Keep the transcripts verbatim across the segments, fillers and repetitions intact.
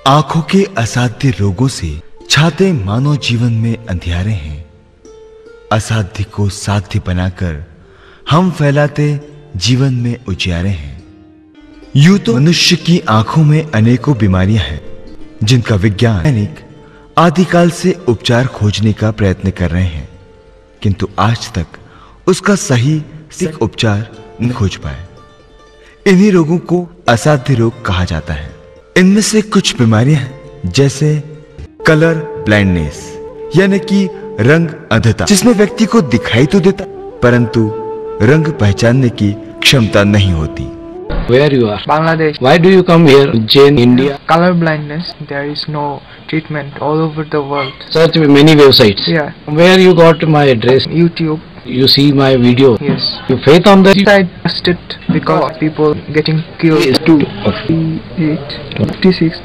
आंखों के असाध्य रोगों से छाते मानव जीवन में अंधियारे हैं। असाध्य को साध्य बनाकर हम फैलाते जीवन में उजियारे हैं। यूं तो मनुष्य की आंखों में अनेकों बीमारियां हैं जिनका वैज्ञानिक आदिकाल से उपचार खोजने का प्रयत्न कर रहे हैं, किंतु आज तक उसका सही सिक उपचार न खोज पाए। इन्हीं रोगों को असाध्य रोग कहा जाता है। इनमें से कुछ बीमारियां हैं जैसे कलर ब्लाइंडनेस यानी कि रंग अंधता, जिसमें व्यक्ति को दिखाई तो देता परंतु रंग पहचानने की क्षमता नहीं होती। Where you are? Bangladesh. Why do you come here? Jain, India. Color blindness. There is no treatment all over the world. Search many websites. Yeah. Where you got my address? YouTube. You see my video. Yes. You faith on the. I trust it because oh. people getting killed. It's two. fifty-eight, fifty-six.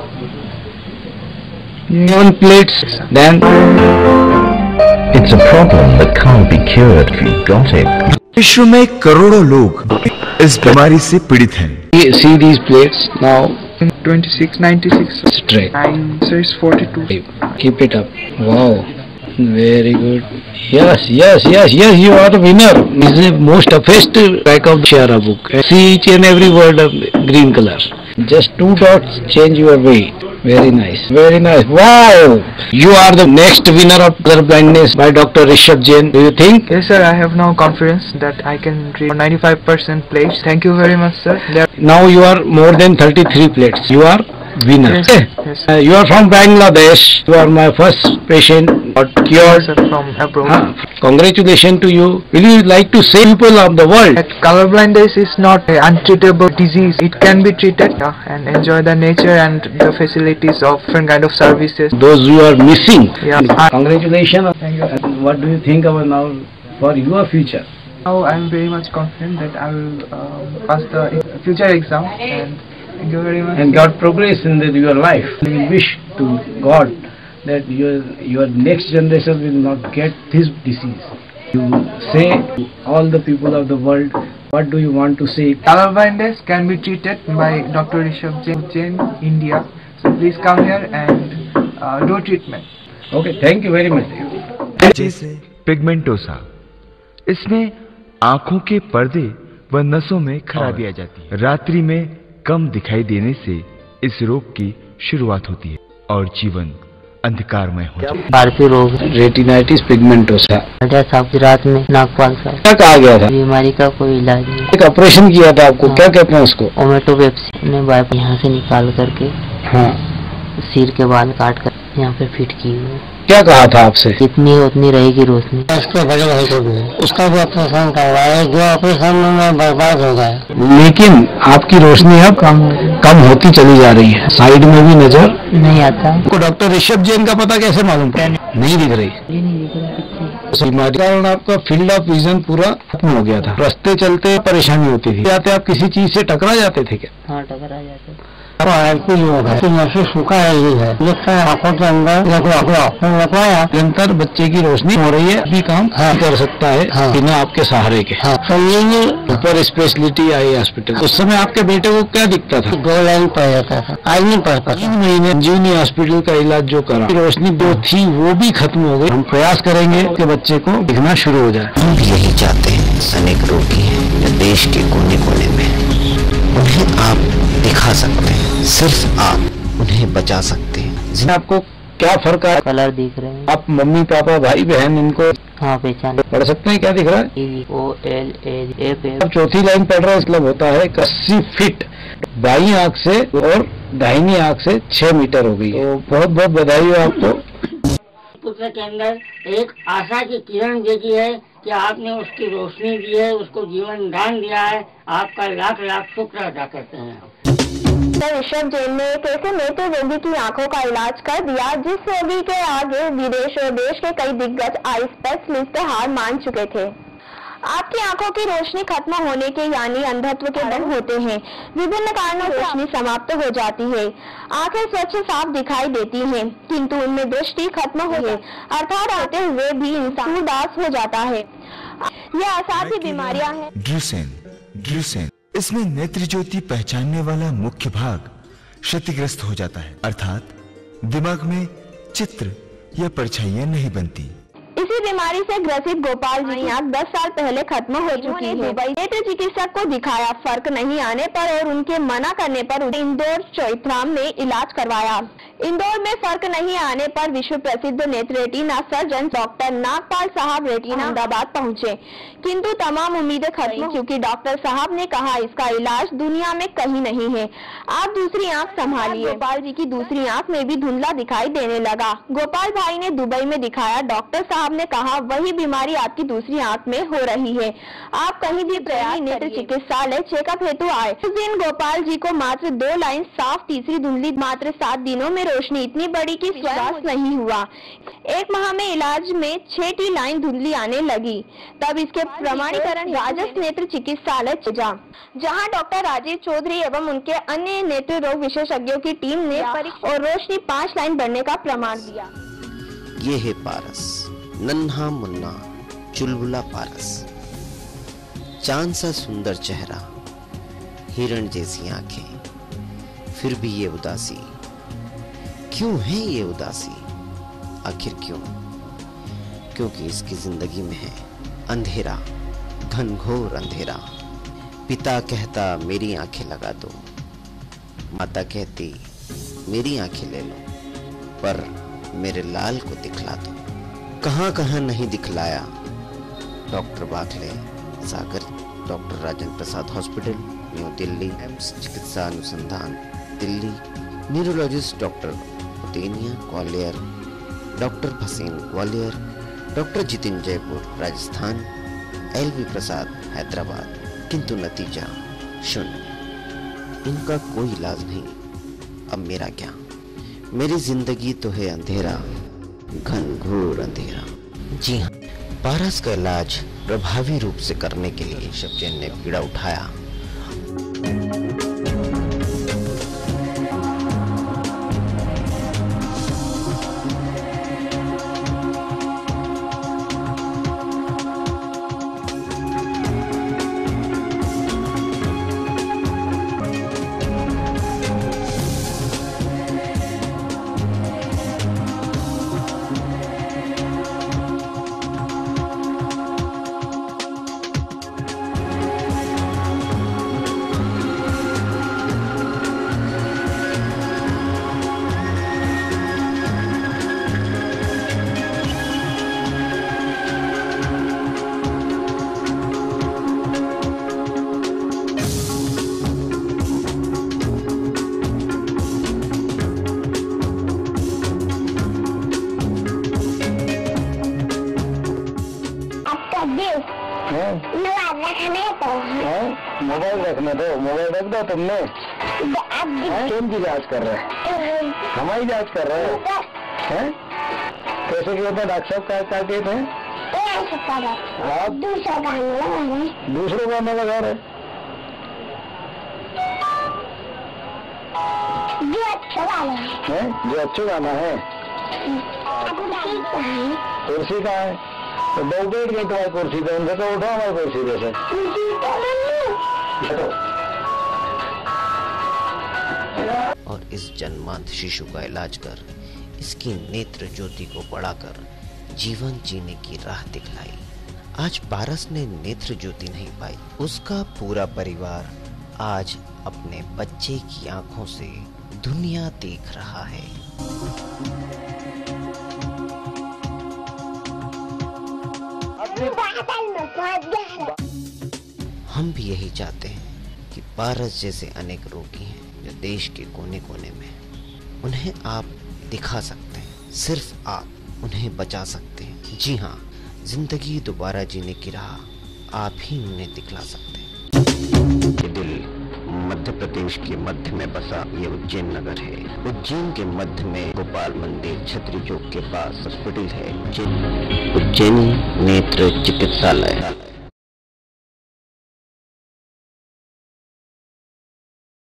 Seven plates. Then. It's a problem that can't be cured if you got it. विश्व में करोड़ों लोग इस बीमारी से पीड़ित हैं। See these plates now. twenty-six, ninety-six. Straight. Nine, six, forty-two. Keep it up. Wow. Very good. Yes, yes, yes, yes. You are the winner. This is the most toughest pack of Shara book. See each and every word of green color. Just two dots change your weight. Very nice. Very nice. Wow. You are the next winner of color blindness by Doctor Rishabh Jain. Do you think? Yes, sir. I have now confidence that I can read ninety-five percent plates. Thank you very much, sir. There now you are more than thirty-three plates. You are winner. Yes, yes. Uh, you are from Bangladesh. You are my first patient. Got cured. Sir, from abroad. Huh. Congratulations to you. Will you like to say people of the world? That color blindness is not an untreatable disease. It can be treated yeah, and enjoy the nature and the facilities of different kind of services. Those you are missing. Yeah. Congratulations. Thank you. And what do you think about now for your future? Now I am very much confident that I will um, pass the future exam and thank you very much. And God progress in the, your life. We wish to God that your your next generation will not get this disease. You say to all the people of the world, what do you want to say? Color blindness can be treated by Doctor Rishabh Jain, India. So please come here and uh, do treatment. Okay, thank you very much. जैसे pigmentosa, इसमें आंखों के पर्दे व नसों में खराबी आ जाती है। रात्रि में कम दिखाई देने से इस रोग की शुरुआत होती है और जीवन अंधकारमय हो जाता है। पार्पी रोग, रेटिनाइटिस पिगमेंटोसा। साहब की रात में नागपाल साहब क्या कहा गया था? बीमारी का कोई इलाज नहीं। एक ऑपरेशन किया था आपको, क्या कहते हैं उसको? ओमेटोपेप्सी ने बाइप यहाँ से निकाल करके हाँ सिर के बाल काट कर यहाँ पे फिट की हुई। क्या कहा था आपसे? जितनी उतनी रहेगी रोशनी। उसके बड़े भाई को भी उसका भी ऑपरेशन करवाया, जो ऑपरेशन में बर्बाद हो गया। लेकिन आपकी रोशनी अब कम कम होती चली जा रही है, साइड में भी नजर नहीं आता। आपको डॉक्टर ऋषभ जैन का पता कैसे मालूम? नहीं दिख रही। बीमारी के कारण आपका फील्ड ऑफ विजन पूरा खत्म हो गया था। रास्ते चलते परेशानी होती थी। जाते आप किसी चीज से टकरा जाते थे क्या? हाँ, टकरा जाते। सूखा है ये है, आंखों के अंदर लगवाया। निरंतर बच्चे की रोशनी हो रही है, भी काम हाँ, कर सकता है हाँ, बिना आपके सहारे के। हाँ, ऊपर स्पेशलिटी आई हॉस्पिटल। उस समय आपके बेटे को क्या दिखता था? दो लाइन पढ़ जाता था, आज नहीं पढ़ पाता। तीन महीने जीवनी हॉस्पिटल का इलाज जो करा, रोशनी जो थी वो भी खत्म हो गई। हम प्रयास करेंगे कि बच्चे को दिखना शुरू हो जाए। हम भी यही चाहते हैं। अनेक रोगी हैं देश के कोने कोने में, उन्हें आप दिखा सकते हैं, सिर्फ आप उन्हें बचा सकते हैं। आपको क्या फर्क है? कलर दिख रहे हैं। आप मम्मी पापा भाई बहन इनको हाँ पहचान पढ़ सकते हैं? क्या दिख रहा है? ओ एल एल एफ अब चौथी लाइन पढ़ रहा है, मतलब होता है अस्सी फीट बाई आंख से और दाहिनी आंख से छह मीटर हो गई। तो बहुत बहुत बधाई हो आपको। पुत्र के अंदर एक आशा की किरण देखी है कि आपने उसकी रोशनी दी है, उसको जीवन दान दिया है। आपका लाख लाख शुक्र अदा करते हैं। डॉक्टर ऋषभ जैन ने एक ऐसे नेत्र रोगी की आंखों का इलाज कर दिया जिस रोगी के आगे विदेश और देश के कई दिग्गज आई स्पेशलिस्ट हार मान चुके थे। आपकी आंखों की रोशनी खत्म होने के यानी अंधत्व के दम होते हैं। विभिन्न कारणों से रोशनी समाप्त हो जाती है। आंखें स्वच्छ साफ दिखाई देती हैं, किंतु उनमें दृष्टि खत्म हो है, अर्थात आते हुए भी इंसान उदास हो जाता है। यह असाध्य बीमारियां हैं। ड्रूसेन ड्रूसेन इसमें नेत्र ज्योति पहचानने वाला मुख्य भाग क्षतिग्रस्त हो जाता है, अर्थात दिमाग में चित्र या परछाइयां नहीं बनती। इसी बीमारी से ग्रसित गोपाल जी की आँख दस साल पहले खत्म हो चुकी है। दुबई नेत्र चिकित्सक को दिखाया, फर्क नहीं आने पर और उनके मना करने पर इंदौर चौथराम में इलाज करवाया। इंदौर में फर्क नहीं आने पर विश्व प्रसिद्ध नेत्र रेटिना सर्जन डॉक्टर नागपाल साहब रेटिना अहमदाबाद पहुंचे, किंतु तमाम उम्मीदें खत्म, क्योंकि डॉक्टर साहब ने कहा इसका इलाज दुनिया में कहीं नहीं है, आप दूसरी आँख संभालिए। गोपाल जी की दूसरी आँख में भी धुंधला दिखाई देने लगा। गोपाल भाई ने दुबई में दिखाया, डॉक्टर साहब ने कहा वही बीमारी आपकी दूसरी आंख में हो रही है, आप कहीं भी प्रयास नेत्र चिकित्सालय चेकअप हेतु आए। उस दिन गोपाल जी को मात्र दो लाइन साफ, तीसरी धुंधली, मात्र सात दिनों में रोशनी इतनी बड़ी कि विश्वास नहीं हुआ। एक माह में इलाज में छह टी लाइन धुंधली आने लगी। तब इसके प्रमाणीकरण राजस नेत्र चिकित्सालय जा, जहाँ डॉक्टर राजीव चौधरी एवं उनके अन्य नेत्र रोग विशेषज्ञों की टीम ने और रोशनी पाँच लाइन बढ़ने का प्रमाण दिया। ये है पारस, नन्हा मुन्ना चुलबुला पारस, चांद सा सुंदर चेहरा, हिरण जैसी आंखें, फिर भी ये उदासी। क्यों है ये उदासी? आखिर क्यों? क्योंकि इसकी जिंदगी में है अंधेरा, घनघोर अंधेरा। पिता कहता मेरी आंखें लगा दो, माता कहती मेरी आंखें ले लो, पर मेरे लाल को दिखला दो। कहाँ कहाँ नहीं दिखलाया। Doctor Bakhle Sagar, doctor Rajendra Prasad hospital New Delhi, AIIMS चिकित्सा अनुसंधान Delhi, neurologist doctor Utenia Gwalior, doctor Bhasin Gwalior, doctor Jitin Jaipur Rajasthan, L V Prasad Hyderabad, किंतु नतीजा शून्य। इनका कोई इलाज नहीं। अब मेरा क्या? मेरी जिंदगी तो है अंधेरा, घनघोर अंधेरा। जी हाँ, पारस का इलाज प्रभावी रूप से करने के लिए ऋषभ जैन ने पीड़ा उठाया। मोबाइल रखने दो, मोबाइल रख दो तुमने। कौन की जांच कर रहे हैं? हमारी जांच कर रहे हैं? कैसे किए थे डॉक्टर साहब? क्या क्या किए थे आप? दूसरे गाने लगा रहे जो अच्छा गाना है, जो अच्छा गाना है। कुर्सी कहाँ है? तो दो बैठ गए तुम्हारी कुर्सी पे, उनसे तो उठो हमारी कुर्सी पे से। और इस जन्मांत शिशु का इलाज कर इसकी नेत्र ज्योति को बढ़ाकर जीवन जीने की राह दिखलाई। आज पारस ने नेत्र ज्योति नहीं पाई, उसका पूरा परिवार आज अपने बच्चे की आंखों से दुनिया देख रहा है। हम भी यही चाहते हैं कि पारस जैसे अनेक रोगी हैं जो देश के कोने कोने में, उन्हें आप दिखा सकते हैं, सिर्फ आप उन्हें बचा सकते हैं। जी हाँ, जिंदगी दोबारा जीने की राह आप ही उन्हें दिखला सकते हैं। ये दिल मध्य प्रदेश के मध्य में बसा ये उज्जैन नगर है। उज्जैन के मध्य में गोपाल मंदिर छतरी चौक के पास हॉस्पिटल है, उज्जैनी नेत्र चिकित्सालय।